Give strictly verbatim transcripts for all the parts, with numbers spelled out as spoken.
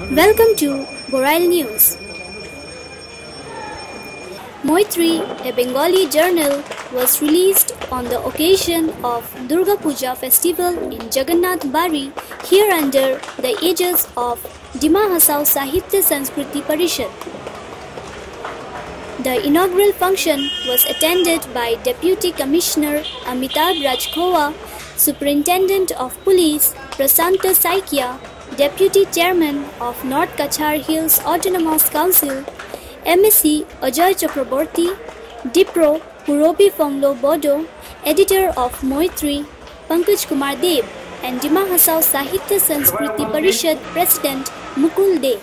Welcome to Boral News. Moytree, a Bengali journal, was released on the occasion of Durga Puja festival in Jaggnath Bari, here under the aegis of Dima Hasao Sahitya Sanskriti Parishad. The inaugural function was attended by Deputy Commissioner Amitabh Rajkhowa, Superintendent of Police Prasanta Saikia, Deputy Chairman of North Kachar Hills Autonomous Council, M S C Ajay Chakraborty, Dipro Purobi Fonglo Bodo, Editor of Moytree Pankaj Kumar Dev, and Dima Hasao Sahitya Sanskriti Parishad President Mukul De.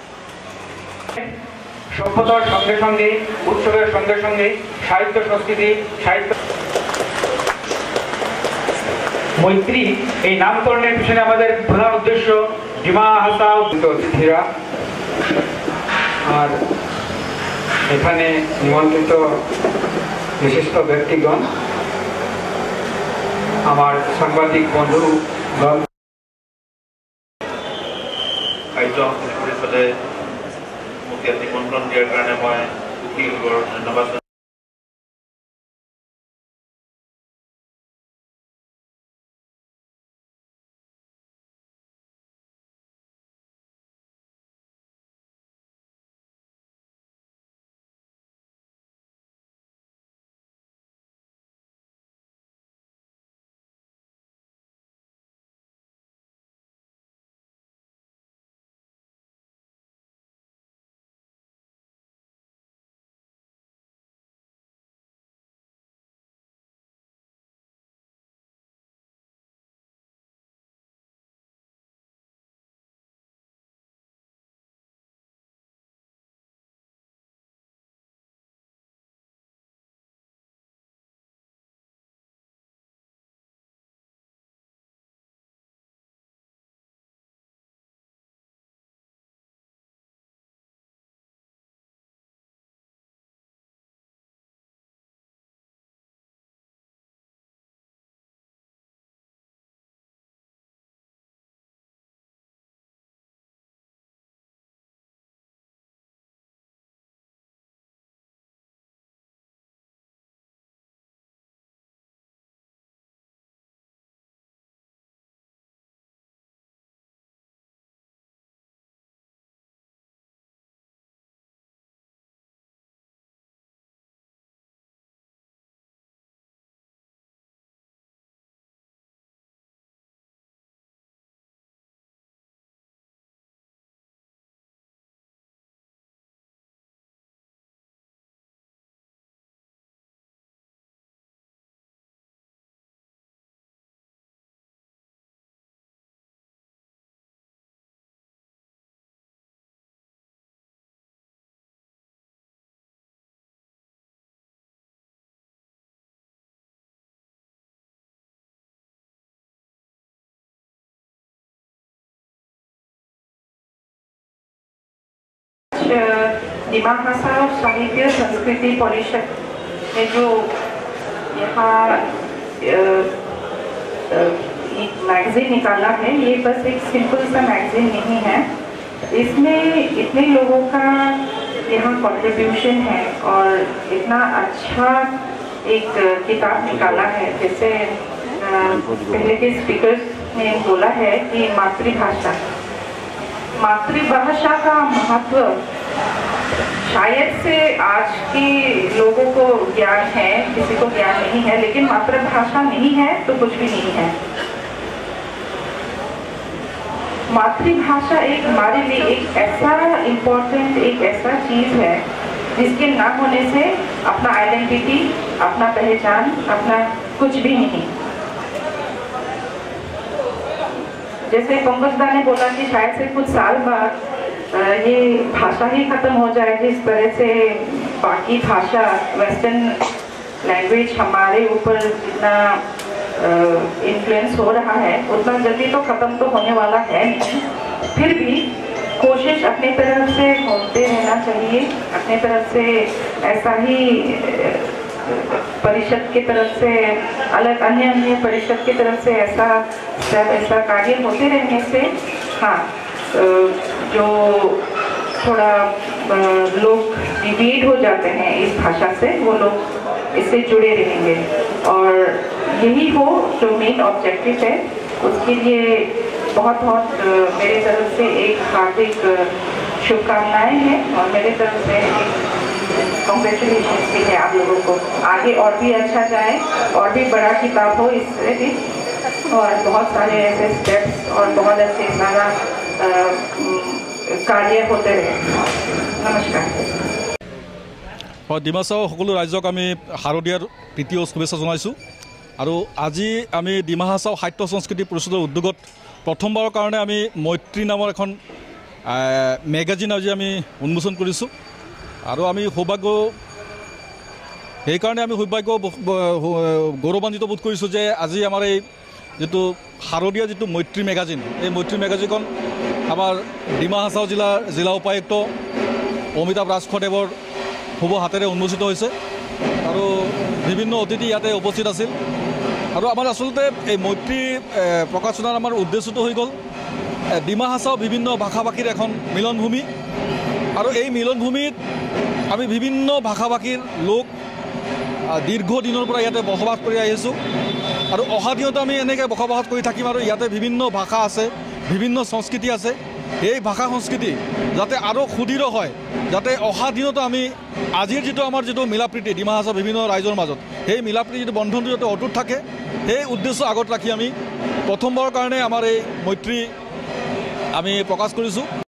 সভ্যতার সঙ্গে সঙ্গে উৎসবের সঙ্গে সঙ্গে সাহিত্য সংস্কৃতি সাহিত্য মৈত্রী এই নামকরণের পিছনে আমাদের প্রধান উদ্দেশ্য ডিমা হাসাও অতিথিরা আর এখানে নিমন্ত্রিত বিশিষ্ট ব্যক্তিগণ আমার সাংবাদিক বন্ধুগণ আয়োজন পরিষদে মুখ্য নিমন্ত্রণ দেওয়ার কারণে মই সুখী ধন্যবাদ। डिमा हासाओ साहित्य संस्कृति परिषद ने जो यहाँ एक मैगजीन निकाला है, ये बस एक सिंपल सा मैगजीन नहीं है। इसमें इतने लोगों का यहाँ कंट्रीब्यूशन है और इतना अच्छा एक किताब निकाला है। जैसे पहले के स्पीकर्स ने बोला है कि मातृभाषा मातृभाषा का महत्व शायद से आज के लोगों को ज्ञान है, किसी को ज्ञान नहीं है, लेकिन मातृभाषा नहीं है तो कुछ भी नहीं है। मातृभाषा एक हमारे लिए एक ऐसा इम्पोर्टेंट एक ऐसा चीज है जिसके ना होने से अपना आइडेंटिटी, अपना पहचान, अपना कुछ भी नहीं। जैसे पंकजदा ने बोला कि शायद से कुछ साल बाद ये भाषा ही खत्म हो जाए, जिस तरह से बाकी भाषा वेस्टर्न लैंग्वेज हमारे ऊपर जितना इन्फ्लुएंस हो रहा है उतना जल्दी तो खत्म तो होने वाला है नहीं। फिर भी कोशिश अपनी तरफ से घूमते रहना चाहिए, अपनी तरफ से ऐसा ही परिषद की तरफ से अलग अन्य अन्य परिषद की तरफ से ऐसा सब ऐसा कार्य होते रहने से हाँ जो थोड़ा लोग डिवीड हो जाते हैं इस भाषा से, वो लोग इससे जुड़े रहेंगे और यही हो जो मेन ऑब्जेक्टिव है। उसके लिए बहुत बहुत मेरे तरफ से एक हार्दिक शुभकामनाएं हैं और मेरे तरफ से कॉन्ग्रेचुलेशन भी है आप लोगों को। आगे और भी अच्छा जाए और भी बड़ा किताब हो इससे भी, और बहुत सारे ऐसे स्टेप्स और बहुत अच्छे सारा कार्य होते रहे। नमस्कार। হয়, ডিমা হাছাও সকলো ৰাইজক আমি শাৰদীয়াৰ প্ৰীতি আৰু শুভেচ্ছা জনাইছোঁ। আৰু আজি আমি ডিমা হাছাও সাহিত্য সংস্কৃতি পৰিষদৰ উদ্যোগত প্ৰথমবাৰৰ কাৰণে আমি মৈত্ৰী নামৰ এখন মেগাজিন আজি আমি উন্মোচন কৰিছোঁ। আৰু আমি সৌভাগ্য সেইকাৰণে আমি সৌভাগ্য গৌৰৱান্বিত বোধ কৰিছোঁ যে আজি আমাৰ এই যিটো শাৰদীয়া যিটো মৈত্ৰী মেগাজিন, এই মৈত্ৰী মেগাজিনখন আমাৰ ডিমা হাছাও জিলাৰ জিলা উপায়ুক্ত অমিতাভ ৰাজখোৱাদেৱৰ শুভ হাতেৰে উন্মোচিত হৈছে আৰু বিভিন্ন অতিথি ইয়াতে উপস্থিত আছিল। আৰু আমাৰ আচলতে এই মৈত্ৰী প্ৰকাশনাৰ আমাৰ উদ্দেশ্যটো হৈ গ'ল ডিমা হাছাও বিভিন্ন ভাষা ভাষীৰ এখন মিলনভূমি, আৰু এই মিলনভূমিত আমি বিভিন্ন ভাষা ভাষীৰ লোক দীৰ্ঘদিনৰ পৰা ইয়াতে বসবাস কৰি আহিছোঁ আৰু অহা দিনতো আমি এনেকৈ বসবাস কৰি থাকিম। আৰু ইয়াতে বিভিন্ন ভাষা আছে, বিভিন্ন সংস্কৃতি আছে। এই ভাষা সংস্কৃতি যাতে আৰু সুদৃঢ় হয়, যাতে অহা দিনতো আমি আজিৰ যিটো আমাৰ যিটো মিলাপ্ৰীতি ডিমা হাছাও বিভিন্ন ৰাইজৰ মাজত, সেই মিলাপ্ৰীতি যিটো বন্ধনটো যাতে অটুট থাকে, সেই উদ্দেশ্য আগত ৰাখি আমি প্ৰথমবাৰৰ কাৰণে আমাৰ এই মৈত্ৰী আমি প্ৰকাশ কৰিছোঁ।